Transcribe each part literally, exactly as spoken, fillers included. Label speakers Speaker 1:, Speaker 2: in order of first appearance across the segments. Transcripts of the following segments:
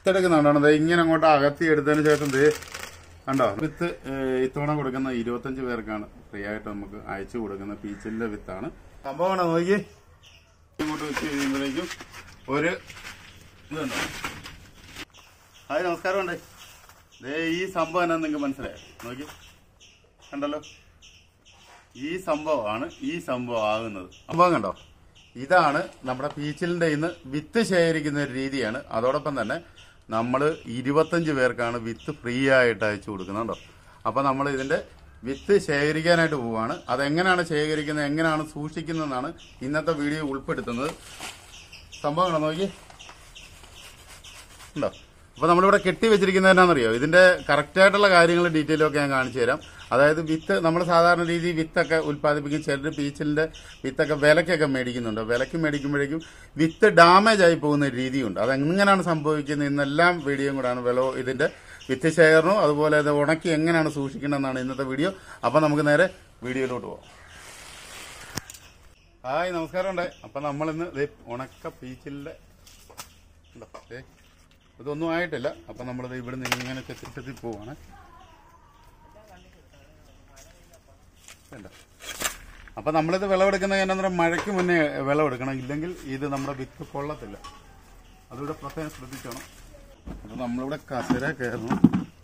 Speaker 1: വിത്തെടുക്കുന്നുണ്ടോ? ഇങ്ങനെ അങ്ങോട്ട് അകത്തി എടുത്തതിന് ശേഷം ഇത് കണ്ടോ, വിത്ത് ഇത്തവണ കൊടുക്കുന്ന ഇരുപത്തഞ്ച് പേർക്കാണ് ഫ്രീ ആയിട്ട് നമുക്ക് അയച്ചു കൊടുക്കുന്ന പീച്ചിലിന്റെ വിത്താണ്. സംഭവമാണ് നോക്കി ഇങ്ങോട്ട് വെച്ച് കഴിയുമ്പോഴേക്കും ഒരു ഇതുണ്ടോ. ഹായ്, നമസ്കാരം ഉണ്ടേ. ദേ ഈ സംഭവം എന്നാ നിങ്ങൾക്ക് മനസ്സിലായോ? നോക്കി കണ്ടല്ലോ, ഈ സംഭവമാണ് ഈ സംഭവം ആകുന്നത്. സംഭവം കണ്ടോ, ഇതാണ് നമ്മുടെ പീച്ചിലിന്റെ ഇന്ന് വിത്ത് ശേഖരിക്കുന്ന ഒരു രീതിയാണ്. അതോടൊപ്പം തന്നെ നമ്മൾ ഇരുപത്തഞ്ച് പേർക്കാണ് വിത്ത് ഫ്രീ ആയിട്ട് അയച്ചു കൊടുക്കുന്നുണ്ടോ. അപ്പൊ നമ്മൾ ഇതിന്റെ വിത്ത് ശേഖരിക്കാനായിട്ട് പോവാണ്. അതെങ്ങനെയാണ് ശേഖരിക്കുന്നത്, എങ്ങനെയാണ് സൂക്ഷിക്കുന്നതെന്നാണ് ഇന്നത്തെ വീഡിയോ ഉൾപ്പെടുത്തുന്നത്. സംഭവങ്ങളോ നോക്കി ഉണ്ടോ. അപ്പൊ നമ്മളിവിടെ കെട്ടി വെച്ചിരിക്കുന്നത് എന്നാണെന്നറിയോ, ഇതിന്റെ കറക്റ്റ് ആയിട്ടുള്ള കാര്യങ്ങൾ ഡീറ്റെയിലും ഒക്കെ ഞാൻ കാണിച്ചു തരാം. അതായത് വിത്ത് നമ്മൾ സാധാരണ രീതി വിത്തൊക്കെ ഉൽപ്പാദിപ്പിക്കും. ചിലർ പീച്ചിലിന്റെ വിത്തൊക്കെ വിലക്കൊക്കെ മേടിക്കുന്നുണ്ട്. വിലക്ക് മേടിക്കുമ്പോഴേക്കും വിത്ത് ഡാമേജ് ആയി പോകുന്ന ഒരു രീതിയുണ്ട്. അതെങ്ങനെയാണ് സംഭവിക്കുന്നത് ഇന്നെല്ലാം വീഡിയോയും കൂടാണ്. വില ഇതിന്റെ വിത്ത് ശേഖരണവും അതുപോലെ അത് ഉണക്കി എങ്ങനെയാണ് സൂക്ഷിക്കേണ്ടതെന്നാണ് ഇന്നത്തെ വീഡിയോ. അപ്പൊ നമുക്ക് നേരെ വീഡിയോയിലോട്ട് പോവാം. ഹായ്, നമസ്കാരം ഉണ്ട്. അപ്പൊ നമ്മളിന്ന് ഉണക്ക പീച്ചിലിന്റെ ഇതൊന്നും ആയിട്ടില്ല. അപ്പൊ നമ്മളിത് ഇവിടുന്ന് ഇങ്ങനെ ചെത്തി ചെത്തി പോവാണ്. അപ്പൊ നമ്മളിത് വിളവെടുക്കുന്നത് എന്നാ മഴയ്ക്ക് മുന്നേ വിളവെടുക്കണം, ഇല്ലെങ്കിൽ ഇത് നമ്മുടെ വിത്ത് കൊള്ളത്തില്ല. അതിവിടെ പ്രത്യേകം ശ്രദ്ധിക്കണം. അപ്പൊ നമ്മളിവിടെ കസര കയറണം.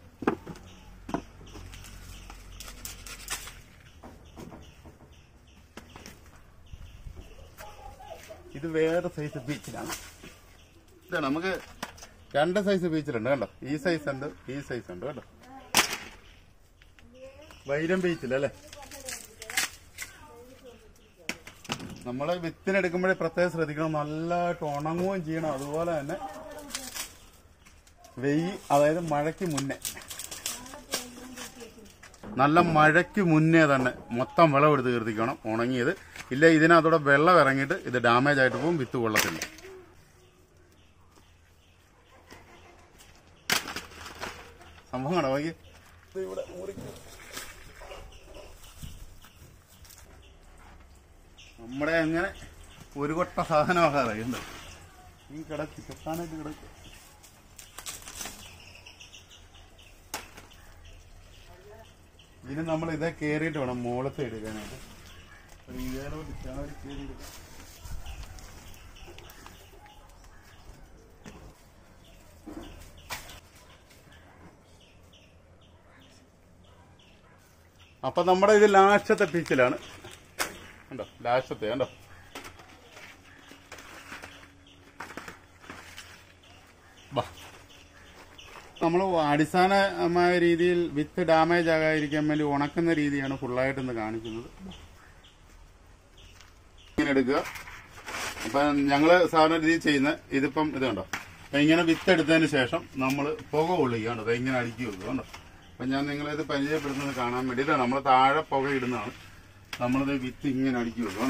Speaker 1: ഇത് വേറെ സൈസ് ബീച്ചിലാണ്. ഇതാണ് നമുക്ക് രണ്ട് സൈസ് ബീച്ചിലുണ്ട് കണ്ടോ. ഈ സൈസ് ഉണ്ട്, ഈ സൈസ് ഉണ്ട് കേട്ടോ. വൈരം ബീച്ചിലല്ലേ. നമ്മള് വിത്തിനെടുക്കുമ്പോഴേ പ്രത്യേകം ശ്രദ്ധിക്കണം, നല്ലതായിട്ട് ഉണങ്ങുകയും ചെയ്യണം. അതുപോലെ തന്നെ വെയിൽ, അതായത് മഴയ്ക്ക് മുന്നേ, നല്ല മഴയ്ക്ക് മുന്നേ തന്നെ മൊത്തം വിളവെടുത്ത് കീർത്തിക്കണം ഉണങ്ങിയത്. ഇല്ല ഇതിനകത്തൂടെ വെള്ളം ഇറങ്ങിയിട്ട് ഇത് ഡാമേജ് ആയിട്ട് പോകും, വിത്ത് കൊള്ളത്തില്ല. സംഭവമാണോ നോക്കി ഇവിടെ നമ്മുടെ അങ്ങനെ ഒരു കൊട്ട സാധനമാകാറായി. ഉണ്ട് ഈ കിടക്ക് ചെത്താനായിട്ട് കിടക്ക്. ഇതിന് നമ്മൾ ഇതേ കയറിയിട്ട് വേണം മോളത്തെ എടുക്കാനായിട്ട്. അപ്പൊ നമ്മുടെ ഇത് ലാസ്റ്റത്തെ പീച്ചിലാണ് കണ്ടോ, ലാസ്റ്റത്തെ കണ്ടോ. നമ്മൾ അടിസ്ഥാനമായ രീതിയിൽ വിത്ത് ഡാമേജ് ആകാതിരിക്കാൻ വേണ്ടി ഉണക്കുന്ന രീതിയാണ് ഫുള്ളായിട്ട് ഇന്ന് കാണിക്കുന്നത്. ഇങ്ങനെ എടുക്കുക. അപ്പൊ ഞങ്ങള് സാധാരണ രീതി ചെയ്യുന്ന ഇതിപ്പം ഇത് കണ്ടോ. അപ്പൊ ഇങ്ങനെ വിത്ത് എടുത്തതിന് ശേഷം നമ്മൾ പുക കൊള്ളിക്കുക കണ്ടോ. ഇങ്ങനെ അടുക്കി വെക്കുക കണ്ടോ. അപ്പൊ ഞാൻ നിങ്ങളിത് പരിചയപ്പെടുത്തുന്നത് കാണാൻ വേണ്ടിയിട്ടാണ്. നമ്മൾ താഴെ പുക ഇടുന്നതാണ്. നമ്മളിത് വിത്ത് ഇങ്ങനെ അടുക്കി വെക്കുക.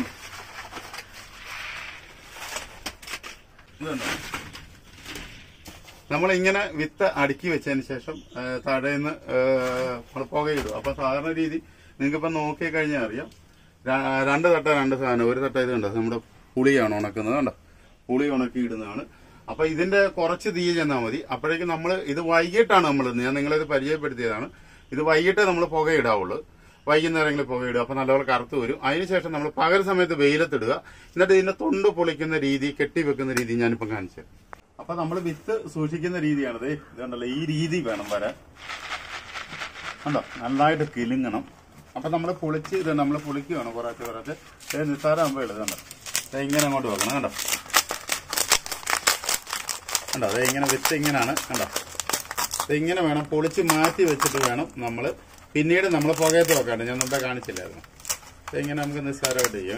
Speaker 1: ഇതുണ്ടോ, നമ്മളിങ്ങനെ വിത്ത് അടുക്കി വെച്ചതിന് ശേഷം താഴേന്ന് നമ്മൾ പുകയിടും. അപ്പൊ സാധാരണ രീതി നിങ്ങൾക്കിപ്പോ നോക്കി കഴിഞ്ഞാൽ അറിയാം, രണ്ട് തട്ട രണ്ട് സാധനം. ഒരു തട്ട ഇത് കണ്ടോ, നമ്മുടെ പുളിയാണ് ഉണക്കുന്നത് കണ്ടോ. പുളി ഉണക്കി ഇടുന്നതാണ്. അപ്പൊ ഇതിന്റെ കുറച്ച് തീ ചെന്നാൽ മതി. അപ്പോഴേക്കും നമ്മൾ ഇത് വൈകിട്ടാണ് നമ്മൾ, ഞാൻ നിങ്ങളിത് പരിചയപ്പെടുത്തിയതാണ്. ഇത് വൈകിട്ടേ നമ്മൾ പുകയിടാവുള്ളൂ. വൈകുന്നേരങ്ങളിൽ പുകയിടുക. അപ്പൊ നല്ലപോലെ കറുത്ത് വരും. അതിനുശേഷം നമ്മൾ പകൽ സമയത്ത് വെയിലത്തിടുക. എന്നിട്ട് ഇതിന്റെ തൊണ്ട് പൊളിക്കുന്ന രീതി, കെട്ടിവെക്കുന്ന രീതി ഞാനിപ്പം കാണിച്ചു തരാം. അപ്പൊ നമ്മൾ വിത്ത് സൂക്ഷിക്കുന്ന രീതിയാണിത്. ഇതുണ്ടല്ലോ, ഈ രീതി വേണം വരാൻ കണ്ടോ. നന്നായിട്ട് കിലുങ്ങണം. അപ്പൊ നമ്മൾ പൊളിച്ച് ഇത് നമ്മൾ പൊളിക്കുകയാണ് കുറച്ച് കുറച്ച്. നിസ്സാരമാകുമ്പോ എഴുതണ്ട. ഇങ്ങനെ അങ്ങോട്ട് വെക്കണം കണ്ടോ. കണ്ടോ, അത് ഇങ്ങനെ വിത്ത് ഇങ്ങനെയാണ് കണ്ടോ. ഇങ്ങനെ വേണം പൊളിച്ച് മാറ്റി വെച്ചിട്ട് വേണം നമ്മൾ പിന്നീട് നമ്മൾ പുകയത്ത് വെക്കാണ്ട്. ഞാൻ മുമ്പേ കാണിച്ചില്ലായിരുന്നു. ഇങ്ങനെ നമുക്ക് നിസ്സാരമായിട്ട് ചെയ്യാം.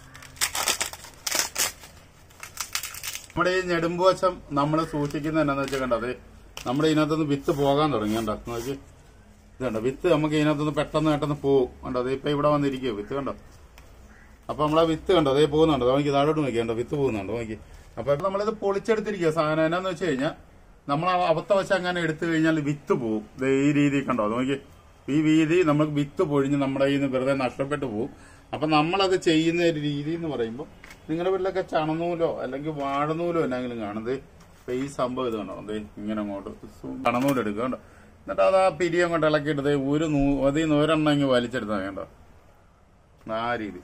Speaker 1: നമ്മുടെ ഈ നെടുമ്പോച്ചം നമ്മൾ സൂക്ഷിക്കുന്നത് എന്നാന്ന് വെച്ചാൽ കണ്ടോ, അതെ നമ്മുടെ ഇതിനകത്തുനിന്ന് വിത്ത് പോകാൻ തുടങ്ങി കണ്ടോ. നോക്കി ഇതുണ്ടോ, വിത്ത് നമുക്ക് ഇതിനകത്തുനിന്ന് പെട്ടെന്ന് പെട്ടെന്ന് പോകും കണ്ടോ. അത് ഇപ്പൊ ഇവിടെ വന്നിരിക്കുവോ വിത്ത് കണ്ടോ. അപ്പൊ നമ്മളെ വിത്ത് കണ്ടോ അതേ പോകുന്നുണ്ടോ. നോക്കി താഴോട്ട് നോക്കി കണ്ടോ, വിത്ത് പോകുന്നുണ്ടോ നോക്കി. അപ്പൊ നമ്മളിത് പൊളിച്ചെടുത്തിരിക്കുക സാധനം. എന്നാന്ന് വെച്ച് കഴിഞ്ഞാൽ നമ്മൾ അവസ്ഥ വെച്ച് അങ്ങനെ എടുത്തു കഴിഞ്ഞാൽ വിത്ത് പോകും. ഈ രീതി കണ്ടോ നോക്കി. ഈ വീതി നമുക്ക് വിത്ത് പൊഴിഞ്ഞ് നമ്മുടെ കയ്യിൽ നിന്ന് വെറുതെ നഷ്ടപ്പെട്ടു പോകും. അപ്പൊ നമ്മളത് ചെയ്യുന്ന ഒരു രീതി എന്ന് പറയുമ്പോൾ, നിങ്ങളുടെ വീട്ടിലൊക്കെ ചണനൂലോ അല്ലെങ്കിൽ വാഴനൂലോ എന്തെങ്കിലും കാണുന്നത് അപ്പൊ ഈ സംഭവം ഇത് കണ്ടോ, അതെ ഇങ്ങനെ അങ്ങോട്ട് കണന്നൂടെ എടുക്കുക കണ്ടോ. എന്നിട്ട് അത് ആ പിരി അങ്ങോട്ട് ഇളക്കിയിട്ട് ഒരു നൂ അതിൽ നിന്ന് ഒരെണ്ണം ഇങ്ങ് വലിച്ചെടുത്താൽ കേട്ടോ, ആ രീതി.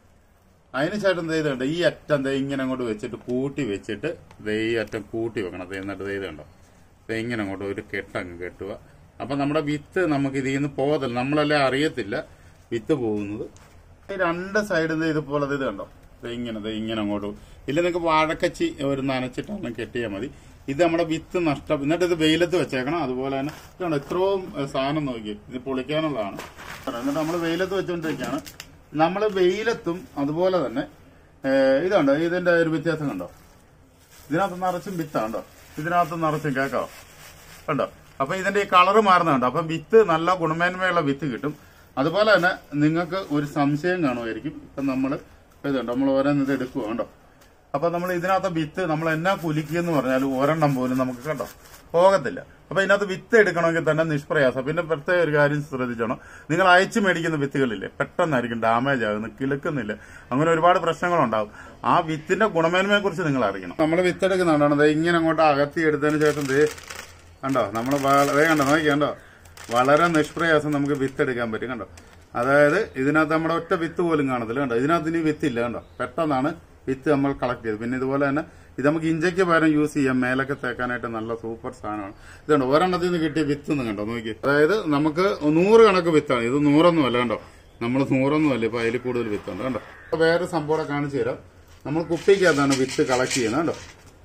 Speaker 1: അതിന് ചേട്ടൻ ദേ ഇത് കണ്ടോ, ഈ അറ്റം ദേ ഇങ്ങനെ അങ്ങോട്ട് വെച്ചിട്ട് കൂട്ടി വെച്ചിട്ട് ദേ ഈ അറ്റം കൂട്ടി വെക്കണം. ദേ എന്നിട്ട് ദേ ഇത് കണ്ടോ, ദേ ഇങ്ങനെ അങ്ങോട്ട് ഒരു കെട്ടങ്ങ് കെട്ടുക. അപ്പൊ നമ്മുടെ വിത്ത് നമുക്ക് ഇതിൽ നിന്ന് പോകത്തില്ല, നമ്മളെല്ലാം അറിയത്തില്ല വിത്ത് പോകുന്നത്. രണ്ട് സൈഡിൽ നിന്ന് ഇതുപോലെ ഇത് കണ്ടോ, ദേ ഇങ്ങനെ ദേ ഇങ്ങനെ അങ്ങോട്ട്. ഇല്ല നിങ്ങൾക്ക് വാഴക്കച്ചി ഒരു നനച്ചിട്ടാണ് കെട്ടിയാൽ മതി. ഇത് നമ്മുടെ വിത്ത് നഷ്ടം. എന്നിട്ട് ഇത് വെയിലത്ത് വെച്ചേക്കണം. അതുപോലെ തന്നെ ഇതുണ്ടോ, ഇത്രയും സാധനം നോക്കി ഇത് പൊളിക്കാനുള്ളതാണ്. എന്നിട്ട് നമ്മൾ വെയിലത്ത് വെച്ചുകൊണ്ടിരിക്കുകയാണ്. നമ്മൾ വെയിലത്തും അതുപോലെ തന്നെ ഇതുണ്ടോ, ഇതിന്റെ ഒരു വ്യത്യാസം കണ്ടോ, ഇതിനകത്ത് നിറച്ചും വിത്താണ്ടോ, ഇതിനകത്ത് നിറച്ചും കേക്കാവോ കണ്ടോ. അപ്പൊ ഇതിന്റെ ഈ കളറ് മാറുന്നുണ്ടോ. അപ്പം വിത്ത് നല്ല ഗുണമേന്മയുള്ള വിത്ത് കിട്ടും. അതുപോലെ തന്നെ നിങ്ങൾക്ക് ഒരു സംശയം കാണുമായിരിക്കും. ഇപ്പൊ നമ്മള് ഇതുണ്ടോ, നമ്മൾ ഓരോന്ന് ഇത് എടുക്കുക കണ്ടോ. അപ്പൊ നമ്മൾ ഇതിനകത്ത് വിത്ത് നമ്മൾ എന്നാ കുലിക്കുകയെന്ന് പറഞ്ഞാലും ഒരെണ്ണം പോലും നമുക്ക് കണ്ടോ പോകത്തില്ല. അപ്പൊ ഇതിനകത്ത് വിത്ത് എടുക്കണമെങ്കിൽ തന്നെ നിഷ്പ്രയാസം. പിന്നെ പ്രത്യേക ഒരു കാര്യം ശ്രദ്ധിച്ചോണം, നിങ്ങൾ അയച്ചു മേടിക്കുന്ന വിത്തുകളില്ലേ പെട്ടെന്നായിരിക്കും ഡാമേജ് ആകുന്നത്, കിളുക്കുന്നില്ല, അങ്ങനെ ഒരുപാട് പ്രശ്നങ്ങളുണ്ടാവും. ആ വിത്തിന്റെ ഗുണമേന്മയെ കുറിച്ച് നിങ്ങൾ അറിയണം. നമ്മൾ വിത്ത് എടുക്കുന്നുണ്ടാണ് ഇങ്ങനെ അങ്ങോട്ട് അകത്തി എടുത്തതിന് ശേഷം ദേ കണ്ടോ, നമ്മൾ വളരെ കണ്ടോ നോക്കി കണ്ടോ, വളരെ നിഷ്പ്രയാസം നമുക്ക് വിത്ത് എടുക്കാൻ പറ്റും കണ്ടോ. അതായത് ഇതിനകത്ത് നമ്മുടെ ഒറ്റ വിത്ത് പോലും കാണത്തില്ല കണ്ടോ, ഇതിനകത്ത് ഇനി വിത്തില്ല കണ്ടോ, പെട്ടെന്നാണ് വിത്ത് നമ്മൾ കളക്ട് ചെയ്ത്. പിന്നെ ഇതുപോലെ തന്നെ ഇത് നമുക്ക് ഇഞ്ചയ്ക്ക് പകരം യൂസ് ചെയ്യാം, മേലൊക്കെ തേക്കാനായിട്ട് നല്ല സൂപ്പർ സാധനമാണ്. ഇതുണ്ടോ ഒരെണ്ണത്തിൽ നിന്ന് കിട്ടിയ വിത്ത് എന്ന് കണ്ടോ നോക്കി. അതായത് നമുക്ക് നൂറ് കണക്ക് വിത്താണ്, ഇത് നൂറൊന്നും അല്ല കണ്ടോ, നമ്മൾ നൂറൊന്നും അല്ല, ഇപ്പൊ അതിൽ കൂടുതൽ വിത്തുണ്ട് കണ്ടോ. വേറെ സംഭവം കാണിച്ചു തരാം. നമ്മൾ കുപ്പിക്കകത്താണ് വിത്ത് കളക്ട് ചെയ്യുന്നത് കണ്ടോ.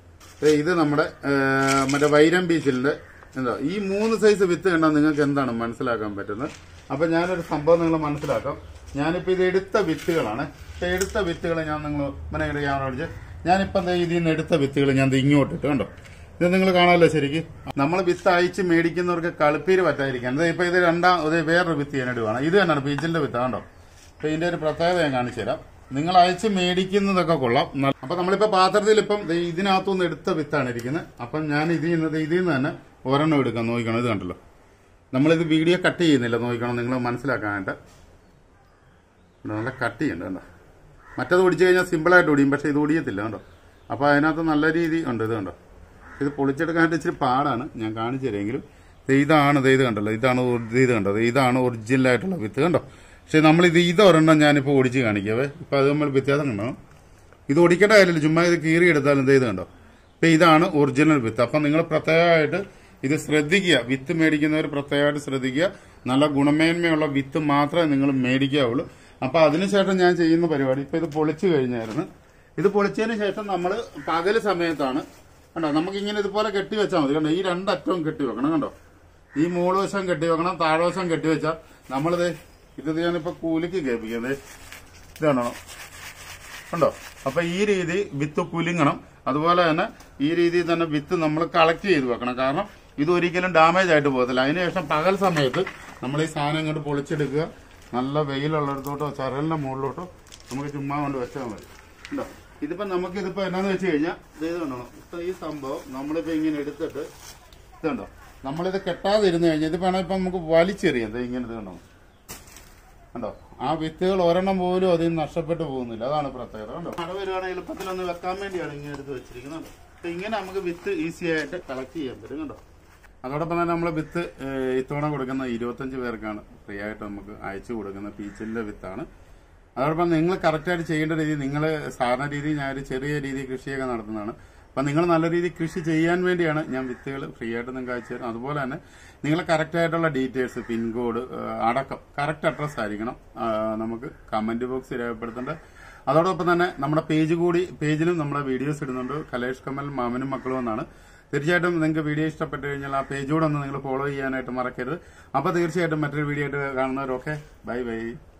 Speaker 1: ഇത് നമ്മുടെ മറ്റേ വൈരം പീച്ചിലിന്റെ എന്താ ഈ മൂന്ന് സൈസ് വിത്ത് കണ്ടാൽ നിങ്ങൾക്ക് എന്താണ് മനസ്സിലാക്കാൻ പറ്റുന്നത്. അപ്പൊ ഞാനൊരു സംഭവം നിങ്ങൾ മനസ്സിലാക്കാം. ഞാനിപ്പോ ഇത് എടുത്ത വിത്തുകളാണ്. എടുത്ത വിത്തുകൾ ഞാൻ നിങ്ങൾ മനസ്സിലാക്കി ക്യാമറ അടിച്ച് ഞാനിപ്പോ ഇതിൽ നിന്ന് എടുത്ത വിത്തുകൾ ഞാൻ ഇങ്ങോട്ടിട്ട് കണ്ടോ. ഇത് നിങ്ങൾ കാണാമല്ലോ ശരിക്കും. നമ്മൾ വിത്ത് അയച്ച് മേടിക്കുന്നവർക്ക് കളിപ്പീര് പറ്റാതിരിക്കാൻ ഇപ്പൊ ഇത് രണ്ടാം വേറൊരു വിത്ത് ഞാൻ ഇടുവാണ്. ഇത് തന്നെയാണ് പീച്ചിലിന്റെ വിത്ത് കണ്ടോ. അപ്പൊ ഇതിന്റെ ഒരു പ്രത്യേകത ഞാൻ കാണിച്ചു തരാം. നിങ്ങൾ അയച്ച് മേടിക്കുന്നതൊക്കെ കൊള്ളാം. അപ്പൊ നമ്മളിപ്പോ പാത്രത്തിൽ ഇപ്പം ഇതിനകത്തുനിന്ന് എടുത്ത വിത്താണ് ഇരിക്കുന്നത്. അപ്പം ഞാൻ ഇതിൽ നിന്ന് ഇതിൽ നിന്ന് തന്നെ ഒരെണ്ണം എടുക്കാം. നോക്കണം, ഇത് കണ്ടല്ലോ. നമ്മളിത് വീഡിയോ കട്ട് ചെയ്യുന്നില്ല, നോക്കണം നിങ്ങൾ മനസ്സിലാക്കാനായിട്ട്. നല്ല കട്ട് ചെയ്യണ്ട കണ്ടോ. മറ്റത് ഒടിച്ചു കഴിഞ്ഞാൽ സിമ്പിളായിട്ട് ഒടിയും, പക്ഷെ ഇത് ഒടിയത്തില്ല കണ്ടോ. അപ്പൊ അതിനകത്ത് നല്ല രീതി ഉണ്ട്. ഇത് കണ്ടോ, ഇത് പൊളിച്ചെടുക്കാനായിട്ട് ഇച്ചിരി പാടാണ്, ഞാൻ കാണിച്ചു തരാമെങ്കിലും. ഇതാണ് ഇത് കണ്ടല്ലോ, ഇതാണ് ഇത് കണ്ടോ, ഇതാണ് ഒറിജിനൽ ആയിട്ടുള്ള വിത്ത് കണ്ടോ. പക്ഷെ നമ്മൾ ഇത് ഇതൊരെണ്ണം ഞാനിപ്പോ ഒടിച്ച് കാണിക്കാവേ. ഇപ്പൊ അത് നമ്മൾ വ്യത്യാസം കണ്ടോ. ഇത് ഒടിക്കേണ്ട കാര്യമില്ല, ചുമ്മാ ഇത് കീറി എടുത്താലും ഇത് ഇത് കണ്ടോ. അപ്പൊ ഇതാണ് ഒറിജിനൽ വിത്ത്. അപ്പൊ നിങ്ങൾ പ്രത്യേകമായിട്ട് ഇത് ശ്രദ്ധിക്കുക, വിത്ത് മേടിക്കുന്നവർ പ്രത്യേകമായിട്ട് ശ്രദ്ധിക്കുക. നല്ല ഗുണമേന്മയുള്ള വിത്ത് മാത്രമേ നിങ്ങൾ മേടിക്കാവുള്ളൂ. അപ്പൊ അതിനുശേഷം ഞാൻ ചെയ്യുന്ന പരിപാടി ഇപ്പൊ ഇത് പൊളിച്ചു കഴിഞ്ഞായിരുന്നു. ഇത് പൊളിച്ചതിന് ശേഷം നമ്മൾ പകല് സമയത്താണ് കണ്ടോ, നമുക്കിങ്ങനെ ഇതുപോലെ കെട്ടി വെച്ചാൽ മതി കണ്ടോ. ഈ രണ്ടറ്റവും കെട്ടി വെക്കണം കണ്ടോ. ഈ മൂന്ന് വശം കെട്ടി വെക്കണം, താഴ്വശം കെട്ടി വെച്ചാൽ നമ്മളിത് ഇത് ഞാനിപ്പോ കൂലിക്ക് കേൾപ്പിക്കുന്നത് ഇതാണോ കണ്ടോ. അപ്പൊ ഈ രീതി വിത്ത് കുലുങ്ങണം. അതുപോലെ തന്നെ ഈ രീതിയിൽ തന്നെ വിത്ത് നമ്മൾ കളക്ട് ചെയ്ത് വെക്കണം. കാരണം ഇത് ഒരിക്കലും ഡാമേജ് ആയിട്ട് പോകത്തില്ല. അതിനുശേഷം പകൽ സമയത്ത് നമ്മൾ ഈ സാധനം ഇങ്ങോട്ട് പൊളിച്ചെടുക്കുക. നല്ല വെയിലുള്ളിടത്തോട്ടോ ചരലിന്റെ മുകളിലോട്ടോ നമുക്ക് ചുമ്മാ കൊണ്ട് വെച്ചാൽ മതി കണ്ടോ. ഇതിപ്പോ നമുക്ക് ഇതിപ്പോ എന്നാന്ന് വെച്ച് കഴിഞ്ഞാൽ ഇത് കണ്ടോ, ഇപ്പൊ ഈ സംഭവം നമ്മളിപ്പോ ഇങ്ങനെ എടുത്തിട്ട് ഇതുണ്ടോ, നമ്മളിത് കെട്ടാതെ ഇരുന്ന് കഴിഞ്ഞാൽ ഇത് വേണം ഇപ്പൊ നമുക്ക് വലിച്ചെറിയാം. ഇങ്ങനെ ഇത് കണ്ടോ കണ്ടോ. ആ വിത്തുകൾ ഒരെണ്ണം പോലും അതിൽ നിന്ന് നഷ്ടപ്പെട്ടു പോകുന്നില്ല. അതാണ് പ്രത്യേകത കണ്ടോ. മഴ വരുവാണെങ്കിൽ എളുപ്പത്തിലൊന്ന് വെക്കാൻ വേണ്ടിയാണ് ഇങ്ങനെ എടുത്ത് വെച്ചിരിക്കുന്നത്. അപ്പൊ ഇങ്ങനെ നമുക്ക് വിത്ത് ഈസി ആയിട്ട് കളക്ട് ചെയ്യാൻ പറ്റും കണ്ടോ. അതോടൊപ്പം തന്നെ നമ്മൾ വിത്ത് ഇത്തവണ കൊടുക്കുന്ന ഇരുപത്തഞ്ച് പേർക്കാണ് ഫ്രീ ആയിട്ട് നമുക്ക് അയച്ചു കൊടുക്കുന്ന പീച്ചിലിന്റെ വിത്താണ്. അതോടൊപ്പം നിങ്ങൾ കറക്റ്റായിട്ട് ചെയ്യേണ്ട രീതി, നിങ്ങൾ സാധാരണ രീതി ഞാൻ ഒരു ചെറിയ രീതി കൃഷിയൊക്കെ നടത്തുന്നതാണ്. അപ്പൊ നിങ്ങൾ നല്ല രീതിയിൽ കൃഷി ചെയ്യാൻ വേണ്ടിയാണ് ഞാൻ വിത്തുകൾ ഫ്രീ ആയിട്ട് നിങ്ങൾക്ക് അയച്ചു തരും. അതുപോലെ തന്നെ നിങ്ങൾ കറക്റ്റ് ആയിട്ടുള്ള ഡീറ്റെയിൽസ്, പിൻകോഡ് അടക്കം കറക്റ്റ് അഡ്രസ് ആയിരിക്കണം നമുക്ക് കമന്റ് ബോക്സിൽ രേഖപ്പെടുത്തേണ്ടത്. അതോടൊപ്പം തന്നെ നമ്മുടെ പേജ് കൂടി പേജിലും നമ്മുടെ വീഡിയോസ് ഇടുന്നുണ്ട്. കലേഷ് കമൽ മാമനും മക്കളും എന്നാണ്. തീർച്ചയായിട്ടും നിങ്ങൾക്ക് വീഡിയോ ഇഷ്ടപ്പെട്ടു കഴിഞ്ഞാൽ ആ പേജ് കൂടെ ഒന്ന് നിങ്ങൾ ഫോളോ ചെയ്യാനായിട്ട് മറക്കരുത്. അപ്പൊ തീർച്ചയായിട്ടും മറ്റൊരു വീഡിയോ ആയിട്ട് കാണുന്നവരൊക്കെ ബൈ ബൈ.